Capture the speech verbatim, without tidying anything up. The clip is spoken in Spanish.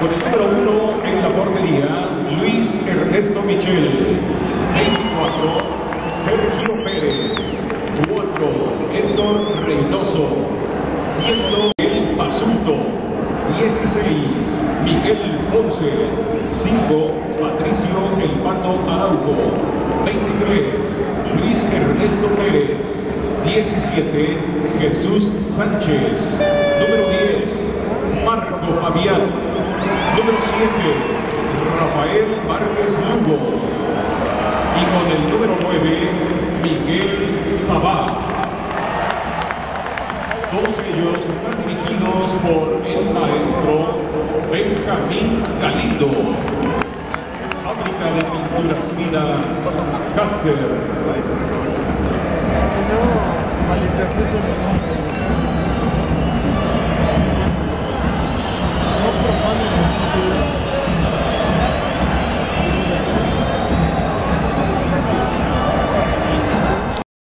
Con el número uno en la portería, Luis Ernesto Michel. veinticuatro, Sergio Pérez. cuatro, Héctor Reynoso. siete, El Basulto. dieciséis, Miguel Ponce. cinco, Patricio El Pato Araujo. veintitrés, Luis Ernesto Pérez. diecisiete, Jesús Sánchez. Número diez, Marco Fabián. Número siete, Rafael Márquez Lugo. Y con el número nueve, Miguel Sabá. Todos ellos están dirigidos por el maestro Benjamín Galindo. Fábrica de pinturas finas Caster. Que no malinterpreten los nombres.